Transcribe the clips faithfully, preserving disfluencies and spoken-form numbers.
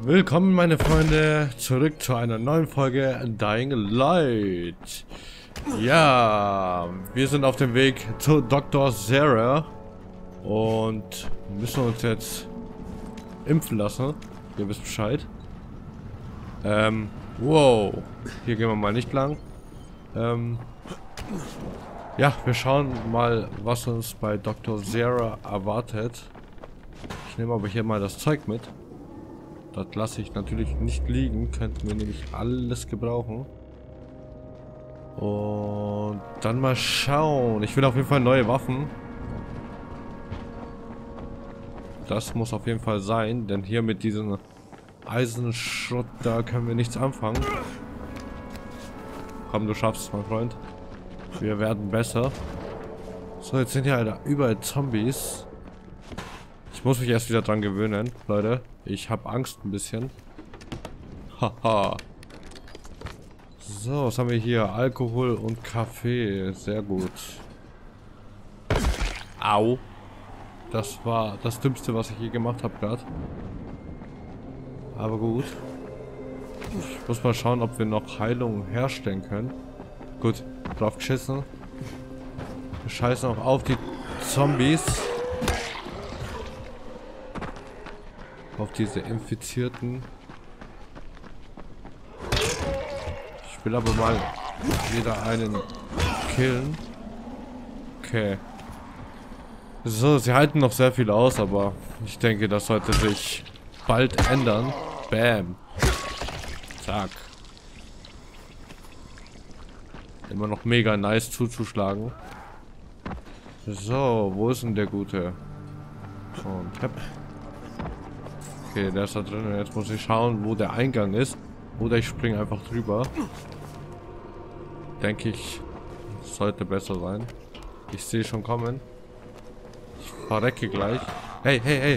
Willkommen meine Freunde, zurück zu einer neuen Folge Dying Light. Ja, wir sind auf dem Weg zu Doktor Zere und müssen uns jetzt impfen lassen. Ihr wisst Bescheid. Ähm, wow, hier gehen wir mal nicht lang. Ähm, ja, wir schauen mal, was uns bei Doktor Zere erwartet. Ich nehme aber hier mal das Zeug mit. Das lasse ich natürlich nicht liegen. Könnten wir nämlich alles gebrauchen. Und dann mal schauen. Ich will auf jeden Fall neue Waffen. Das muss auf jeden Fall sein. Denn hier mit diesem Eisenschrott, da können wir nichts anfangen. Komm, du schaffst es, mein Freund. Wir werden besser. So, jetzt sind hier halt überall Zombies. Ich muss mich erst wieder dran gewöhnen, Leute. Ich habe Angst ein bisschen. Haha. So, was haben wir hier? Alkohol und Kaffee. Sehr gut. Au. Das war das Dümmste, was ich je gemacht habe gerade. Aber gut. Ich muss mal schauen, ob wir noch Heilung herstellen können. Gut, drauf geschissen. Wir scheißen auch auf die Zombies. Auf diese Infizierten. Ich will aber mal wieder einen killen. Okay. So, sie halten noch sehr viel aus, aber ich denke, das sollte sich bald ändern. Bam. Zack. Immer noch mega nice zuzuschlagen. So, wo ist denn der Gute? Und hepp. Okay, der ist da drin. Jetzt muss ich schauen, wo der Eingang ist. Oder ich springe einfach drüber. Denke ich, sollte besser sein. Ich sehe schon kommen. Ich verrecke gleich. Hey, hey, hey.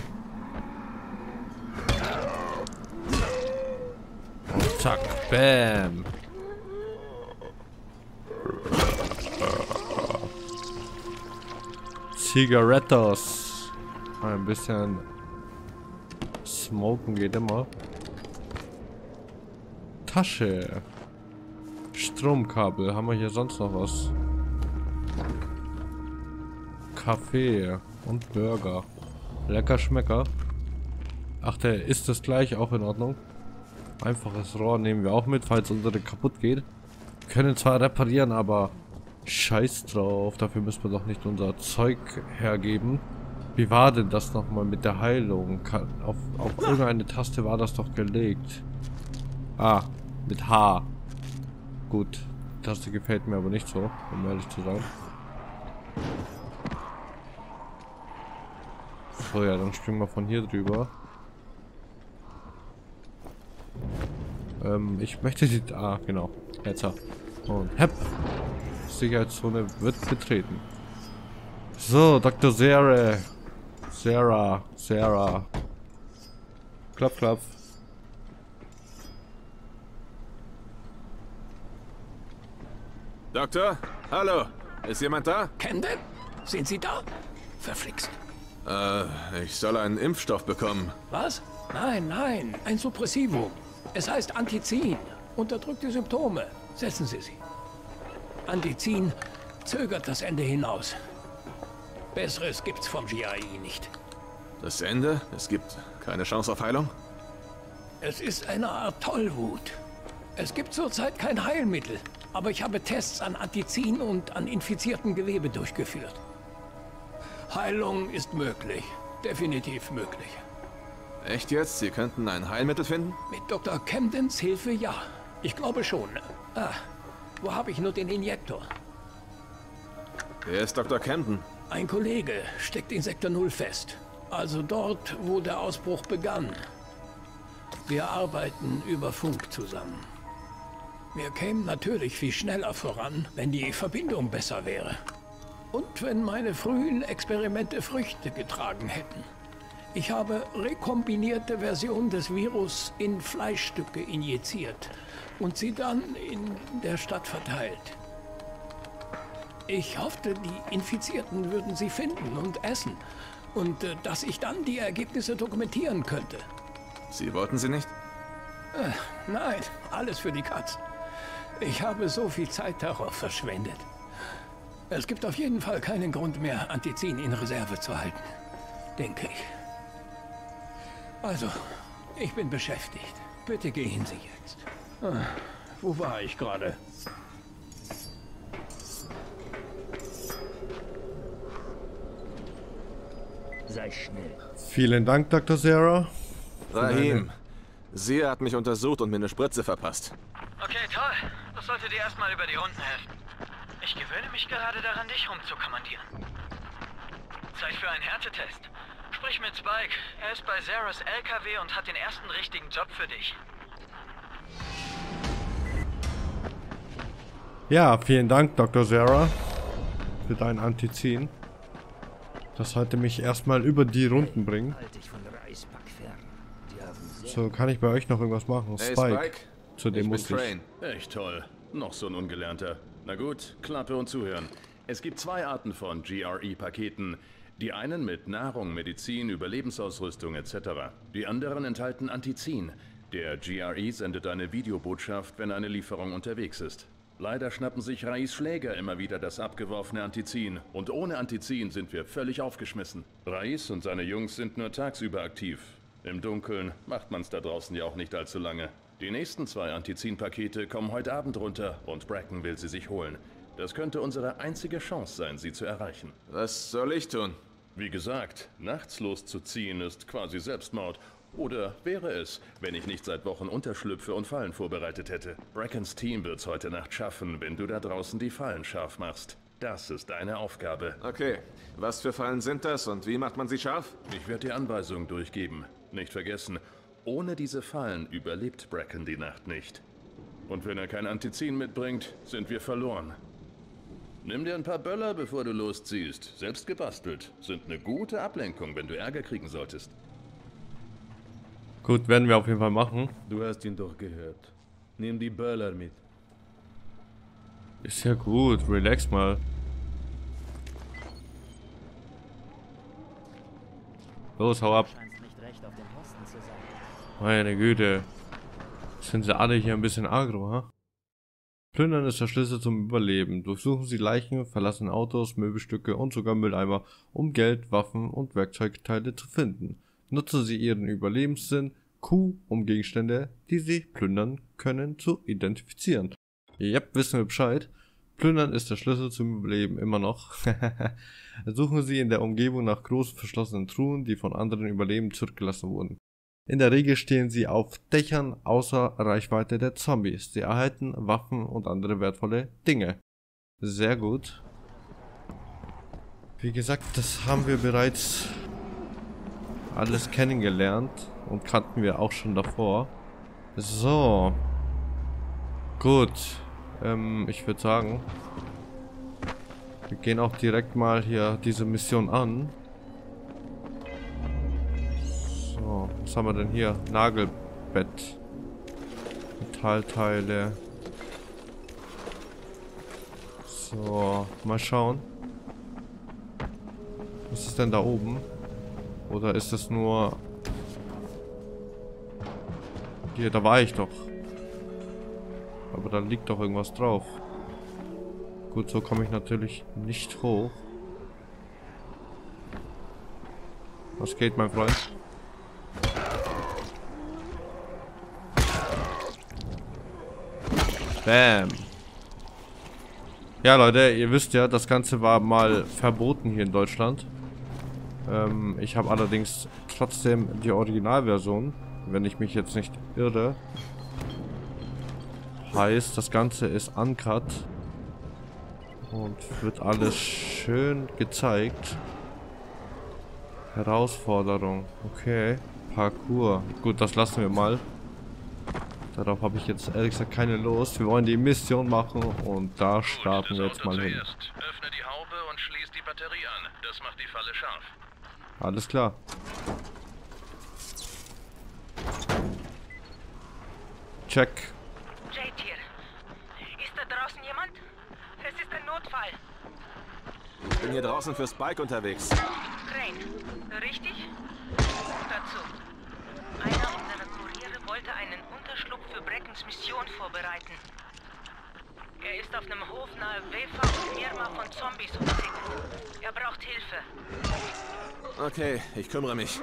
Und zack, bam. Zigarettos. Ein bisschen Smoken geht immer. Tasche. Stromkabel. Haben wir hier sonst noch was? Kaffee und Burger. Lecker Schmecker. Ach, der ist das gleich, auch in Ordnung. Einfaches Rohr nehmen wir auch mit, falls unsere kaputt geht. Wir können zwar reparieren, aber scheiß drauf. Dafür müssen wir doch nicht unser Zeug hergeben. Wie war denn das nochmal mit der Heilung? Auf, auf irgendeine Taste war das doch gelegt. Ah, mit H. Gut, die Taste gefällt mir aber nicht so, um ehrlich zu sein. So, ja, dann springen wir von hier drüber. Ähm, ich möchte die... Ah, genau. Jetzt. Und hepp. Sicherheitszone wird betreten. So, Doktor Zere. Sarah, Sarah. Klopf, klopf. Doktor? Hallo? Ist jemand da? Camden? Sind Sie da? Verflixt. Äh, ich soll einen Impfstoff bekommen. Was? Nein, nein, ein Suppressivum. Es heißt Antizin. Unterdrückt die Symptome. Setzen Sie sie. Antizin zögert das Ende hinaus. Besseres gibt's vom G I I nicht. Das Ende? Es gibt keine Chance auf Heilung? Es ist eine Art Tollwut. Es gibt zurzeit kein Heilmittel, aber ich habe Tests an Antizin und an infizierten Gewebe durchgeführt. Heilung ist möglich. Definitiv möglich. Echt jetzt? Sie könnten ein Heilmittel finden? Mit Doktor Camdens Hilfe ja. Ich glaube schon. Ah, wo habe ich nur den Injektor? Wer ist Doktor Camden? Ein Kollege steckt in Sektor null fest. Also dort, wo der Ausbruch begann. Wir arbeiten über Funk zusammen. Wir kämen natürlich viel schneller voran, wenn die Verbindung besser wäre. Und wenn meine frühen Experimente Früchte getragen hätten. Ich habe rekombinierte Versionen des Virus in Fleischstücke injiziert und sie dann in der Stadt verteilt. Ich hoffte, die Infizierten würden sie finden und essen. Und äh, dass ich dann die Ergebnisse dokumentieren könnte. Sie wollten sie nicht? Äh, nein, alles für die Katz. Ich habe so viel Zeit darauf verschwendet. Es gibt auf jeden Fall keinen Grund mehr, Antizin in Reserve zu halten. Denke ich. Also, ich bin beschäftigt. Bitte gehen Sie jetzt. Ah, wo war ich gerade? Sei schnell. Vielen Dank, Doktor Zero. Rahim, Sia hat mich untersucht und mir eine Spritze verpasst. Okay, toll. Das sollte dir erstmal über die Runden helfen. Ich gewöhne mich gerade daran, dich rumzukommandieren. Zeit für einen Härtetest. Sprich mit Spike. Er ist bei Zeras L K W und hat den ersten richtigen Job für dich. Ja, vielen Dank, Doktor Zero, für dein Antizin. Das sollte mich erstmal über die Runden bringen. So, kann ich bei euch noch irgendwas machen? Hey, Spike. Spike. Zu dem Ich muss bin ich. Train. Echt toll. Noch so ein Ungelernter. Na gut, Klappe und zuhören. Es gibt zwei Arten von G R E-Paketen. Die einen mit Nahrung, Medizin, Überlebensausrüstung et cetera. Die anderen enthalten Antizin. Der G R E sendet eine Videobotschaft, wenn eine Lieferung unterwegs ist. Leider schnappen sich Rais Schläger immer wieder das abgeworfene Antizin. Und ohne Antizin sind wir völlig aufgeschmissen. Rais und seine Jungs sind nur tagsüber aktiv. Im Dunkeln macht man's da draußen ja auch nicht allzu lange. Die nächsten zwei Antizin-Pakete kommen heute Abend runter und Bracken will sie sich holen. Das könnte unsere einzige Chance sein, sie zu erreichen. Was soll ich tun? Wie gesagt, nachts loszuziehen ist quasi Selbstmord. Oder wäre es, wenn ich nicht seit Wochen Unterschlüpfe und Fallen vorbereitet hätte. Brackens Team wird's heute Nacht schaffen, wenn du da draußen die Fallen scharf machst. Das ist deine Aufgabe. Okay, was für Fallen sind das und wie macht man sie scharf? Ich werde dir Anweisungen durchgeben. Nicht vergessen, ohne diese Fallen überlebt Bracken die Nacht nicht. Und wenn er kein Antizin mitbringt, sind wir verloren. Nimm dir ein paar Böller, bevor du losziehst. Selbst gebastelt. Sind eine gute Ablenkung, wenn du Ärger kriegen solltest. Gut, werden wir auf jeden Fall machen. Du hast ihn doch gehört. Nimm die Böller mit. Ist ja gut, relax mal. Los, hau ab. Meine Güte. Sind sie alle hier ein bisschen agro, ha? Plündern ist der Schlüssel zum Überleben. Durchsuchen Sie Leichen, verlassen Autos, Möbelstücke und sogar Mülleimer, um Geld, Waffen und Werkzeugteile zu finden. Nutzen Sie Ihren Überlebenssinn Q, um Gegenstände, die Sie plündern können, zu identifizieren. Yep, wissen wir Bescheid. Plündern ist der Schlüssel zum Überleben immer noch. Suchen Sie in der Umgebung nach großen verschlossenen Truhen, die von anderen Überlebenden zurückgelassen wurden. In der Regel stehen sie auf Dächern außer Reichweite der Zombies. Sie erhalten Waffen und andere wertvolle Dinge. Sehr gut. Wie gesagt, das haben wir bereits alles kennengelernt und kannten wir auch schon davor. So. Gut. Ähm, ich würde sagen, wir gehen auch direkt mal hier diese Mission an. So, was haben wir denn hier? Nagelbett. Metallteile. So, mal schauen. Was ist denn da oben? Oder ist das nur... Hier, da war ich doch. Aber da liegt doch irgendwas drauf. Gut, so komme ich natürlich nicht hoch. Was geht, mein Freund? Bam. Ja, Leute, ihr wisst ja, das Ganze war mal verboten hier in Deutschland. Ähm, ich habe allerdings trotzdem die Originalversion, wenn ich mich jetzt nicht irre. Heißt, das Ganze ist uncut und wird alles schön gezeigt. Herausforderung, okay. Parkour, gut, das lassen wir mal. Darauf habe ich jetzt ehrlich gesagt keine Lust. Wir wollen die Mission machen und da starten wir jetzt mal hin. Öffne die Haube und schließ die Batterie an. Das macht die Falle scharf. Alles klar. Check. Jade hier. Ist da draußen jemand? Es ist ein Notfall. Ich bin hier draußen für Spike unterwegs. Crane, richtig? Dazu. Einer unserer Kuriere wollte einen Unterschlupf für Breckens Mission vorbereiten. Er ist auf einem Hof nahe Wefa und Mirma von Zombies umzingelt. Er braucht Hilfe. Okay, ich kümmere mich.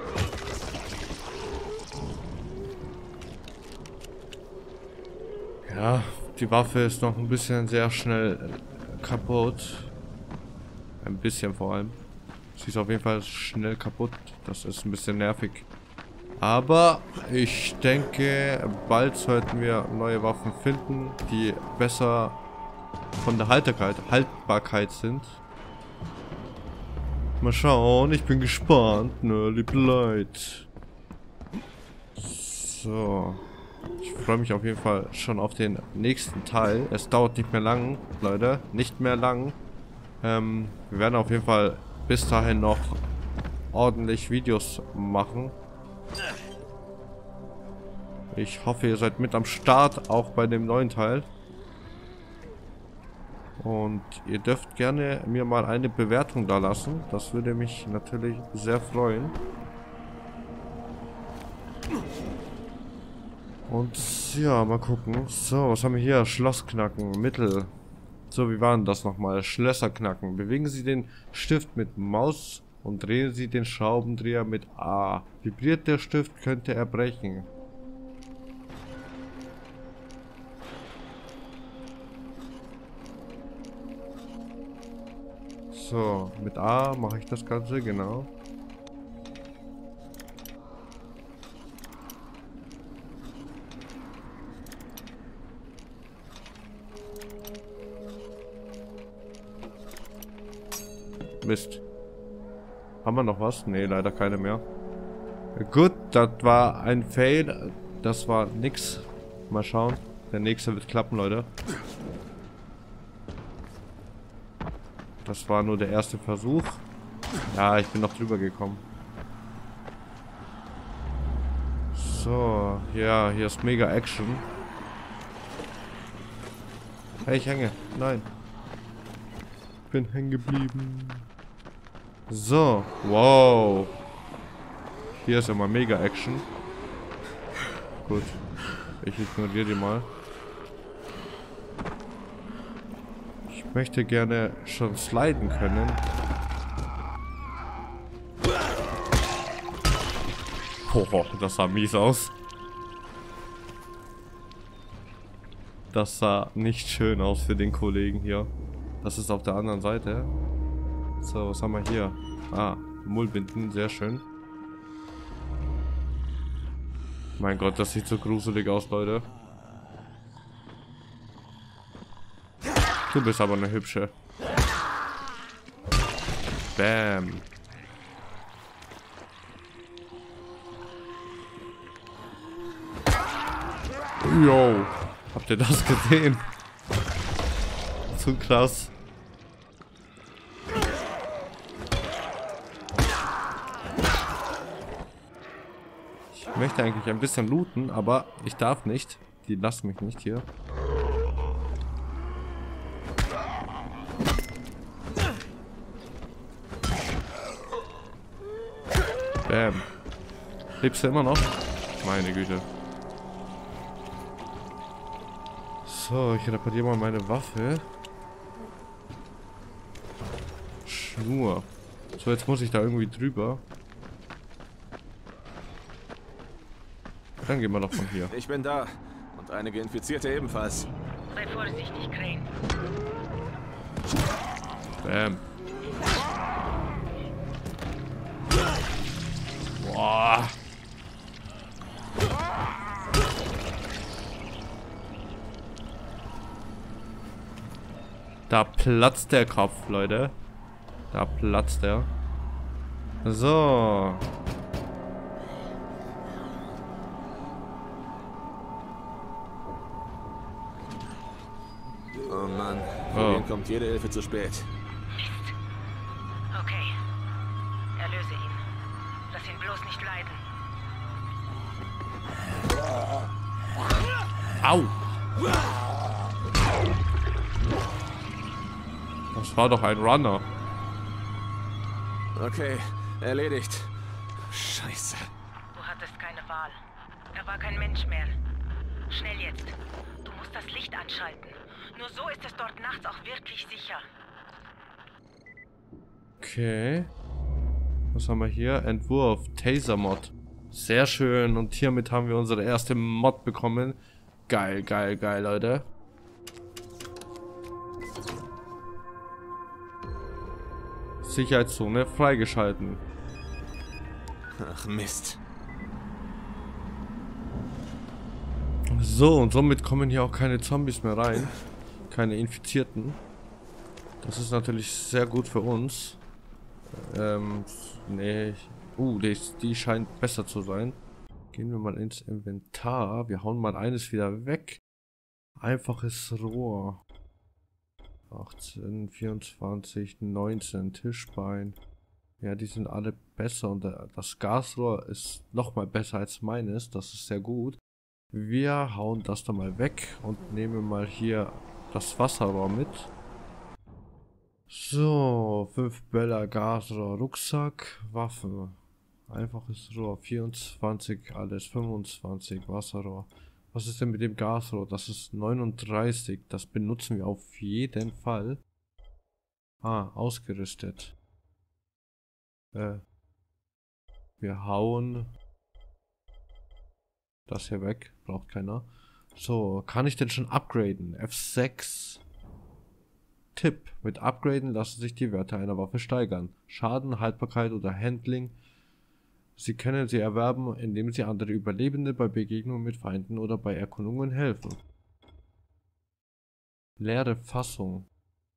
Ja, die Waffe ist noch ein bisschen sehr schnell kaputt. Ein bisschen vor allem. Sie ist auf jeden Fall schnell kaputt. Das ist ein bisschen nervig. Aber ich denke, bald sollten wir neue Waffen finden, die besser von der Haltbarkeit, Haltbarkeit sind. Mal schauen, ich bin gespannt, ne, liebe Leute. So. Ich freue mich auf jeden Fall schon auf den nächsten Teil. Es dauert nicht mehr lang, Leute. Nicht mehr lang. Ähm, wir werden auf jeden Fall bis dahin noch ordentlich Videos machen. Ich hoffe, ihr seid mit am Start, auch bei dem neuen Teil. Und ihr dürft gerne mir mal eine Bewertung da lassen. Das würde mich natürlich sehr freuen. Und ja, mal gucken. So, was haben wir hier? Schloss knacken, Mittel. So, wie war denn das nochmal? Schlösser knacken. Bewegen Sie den Stift mit Maus und drehen Sie den Schraubendreher mit A. Vibriert der Stift, könnte er brechen. So, mit A mache ich das Ganze, genau. Mist. Haben wir noch was? Ne, leider keine mehr. Gut, das war ein Fail. Das war nix. Mal schauen. Der nächste wird klappen, Leute. Das war nur der erste Versuch. Ja, ich bin noch drüber gekommen. So, ja, hier ist mega Action. Hey, ich hänge. Nein. Ich bin hängen geblieben. So, wow. Hier ist immer mega Action. Gut. Ich ignoriere die mal. Ich möchte gerne schon sliden können. Oh, das sah mies aus. Das sah nicht schön aus für den Kollegen hier. Das ist auf der anderen Seite. So, was haben wir hier? Ah, Mullbinden, sehr schön. Mein Gott, das sieht so gruselig aus, Leute. Du bist aber eine hübsche. Bam. Yo. Habt ihr das gesehen? Zu krass. Ich möchte eigentlich ein bisschen looten, aber ich darf nicht. Die lassen mich nicht hier. Bam. Lebst du immer noch? Meine Güte. So, ich repariere mal meine Waffe. Schnur. So, jetzt muss ich da irgendwie drüber. Dann gehen wir doch von hier. Ich bin da. Und einige Infizierte ebenfalls. Sei vorsichtig, Crane. Bam. Boah. Da platzt der Kopf, Leute. Da platzt er. So. Oh Mann, für Oh. den kommt jede Hilfe zu spät. Okay. Erlöse ihn. Lass ihn bloß nicht leiden. Au. Das war doch ein Runner. Okay, erledigt. Scheiße. Du hattest keine Wahl. Er Da war kein Mensch mehr. Schnell jetzt. Du musst das Licht anschalten. Nur so ist es dort nachts auch wirklich sicher. Okay. Was haben wir hier? Entwurf. Taser-Mod. Sehr schön. Und hiermit haben wir unsere erste Mod bekommen. Geil, geil, geil, Leute. Sicherheitszone freigeschalten. Ach Mist. So, und somit kommen hier auch keine Zombies mehr rein. Keine Infizierten. Das ist natürlich sehr gut für uns. Ähm, nee. Uh, die, die scheint besser zu sein. Gehen wir mal ins Inventar. Wir hauen mal eines wieder weg. Einfaches Rohr. achtzehn, vierundzwanzig, neunzehn, Tischbein. Ja, die sind alle besser und das Gasrohr ist nochmal besser als meines. Das ist sehr gut. Wir hauen das da mal weg und nehmen mal hier das Wasserrohr mit. So, fünf Böller, Gasrohr, Rucksack, Waffe. Einfaches Rohr, vierundzwanzig, alles, fünfundzwanzig, Wasserrohr. Was ist denn mit dem Gasrohr? Das ist neununddreißig, das benutzen wir auf jeden Fall. Ah, ausgerüstet. Äh, wir hauen das hier weg, braucht keiner. So, kann ich denn schon upgraden? F sechs. Tipp: Mit Upgraden lassen sich die Werte einer Waffe steigern. Schaden, Haltbarkeit oder Handling. Sie können sie erwerben, indem sie andere Überlebende bei Begegnungen mit Feinden oder bei Erkundungen helfen. Leere Fassung.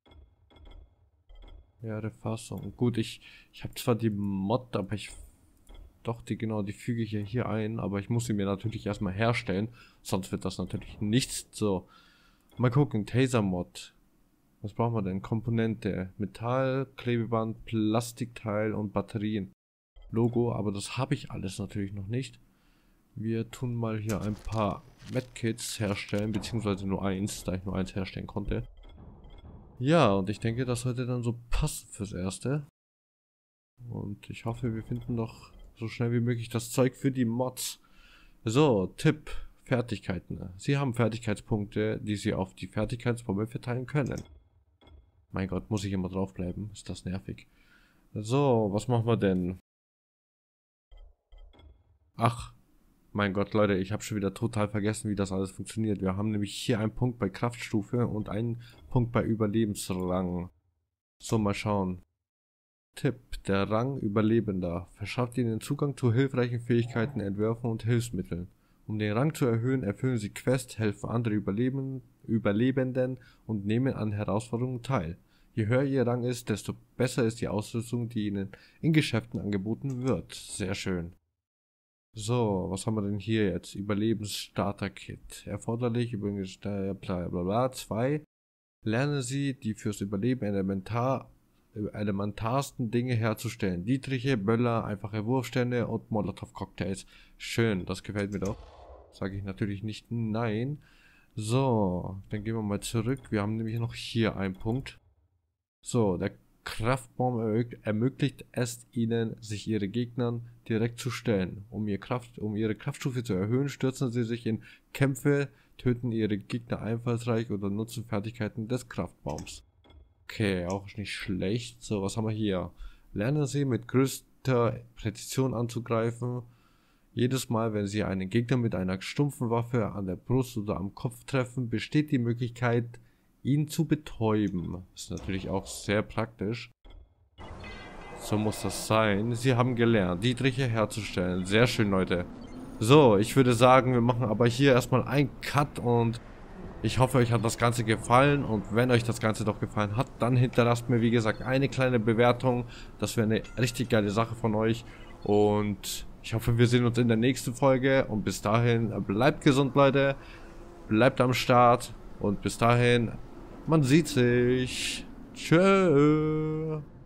Leere Fassung. Gut, ich, ich habe zwar die Mod, aber ich... Doch, die genau, die füge ich ja hier ein, aber ich muss sie mir natürlich erstmal herstellen, sonst wird das natürlich nichts. So, mal gucken, Taser-Mod. Was brauchen wir denn? Komponente, Metall, Klebeband, Plastikteil und Batterien. Logo, aber das habe ich alles natürlich noch nicht. Wir tun mal hier ein paar Medkits herstellen, beziehungsweise nur eins, da ich nur eins herstellen konnte. Ja, und ich denke, das sollte dann so passen fürs Erste. Und ich hoffe, wir finden doch so schnell wie möglich das Zeug für die Mods. So, Tipp: Fertigkeiten. Sie haben Fertigkeitspunkte, die Sie auf die Fertigkeitsbombe verteilen können. Mein Gott, muss ich immer draufbleiben? Ist das nervig. So, was machen wir denn? Ach, mein Gott, Leute, ich habe schon wieder total vergessen, wie das alles funktioniert. Wir haben nämlich hier einen Punkt bei Kraftstufe und einen Punkt bei Überlebensrang. So, mal schauen. Tipp: Der Rang Überlebender verschafft Ihnen Zugang zu hilfreichen Fähigkeiten, Entwürfen und Hilfsmitteln. Um den Rang zu erhöhen, erfüllen Sie Quests, helfen andere Überleben, Überlebenden und nehmen an Herausforderungen teil. Je höher Ihr Rang ist, desto besser ist die Ausrüstung, die Ihnen in Geschäften angeboten wird. Sehr schön. So, was haben wir denn hier jetzt? Überlebensstarter-Kit. Erforderlich, übrigens, bla bla bla. zwei. Lernen Sie, die fürs Überleben elementar, elementarsten Dinge herzustellen. Dietriche, Böller, einfache Wurfstände und Molotov-Cocktails. Schön, das gefällt mir doch. Sage ich natürlich nicht nein. So, dann gehen wir mal zurück. Wir haben nämlich noch hier einen Punkt. So, der Kraftbaum ermöglicht es ihnen, sich ihre Gegnern direkt zu stellen. Um, ihr Kraft, um ihre Kraftstufe zu erhöhen, stürzen sie sich in Kämpfe, töten ihre Gegner einfallsreich oder nutzen Fertigkeiten des Kraftbaums. Okay, auch nicht schlecht. So, was haben wir hier? Lernen Sie mit größter Präzision anzugreifen. Jedes Mal, wenn Sie einen Gegner mit einer stumpfen Waffe an der Brust oder am Kopf treffen, besteht die Möglichkeit, ihn zu betäuben. Ist natürlich auch sehr praktisch. So muss das sein. Sie haben gelernt, Dietriche herzustellen. Sehr schön, Leute. So, ich würde sagen, wir machen aber hier erstmal einen Cut und ich hoffe, euch hat das Ganze gefallen. Und wenn euch das Ganze doch gefallen hat, dann hinterlasst mir, wie gesagt, eine kleine Bewertung. Das wäre eine richtig geile Sache von euch. Und ich hoffe, wir sehen uns in der nächsten Folge. Und bis dahin, bleibt gesund, Leute. Bleibt am Start. Und bis dahin, man sieht sich. Tschö.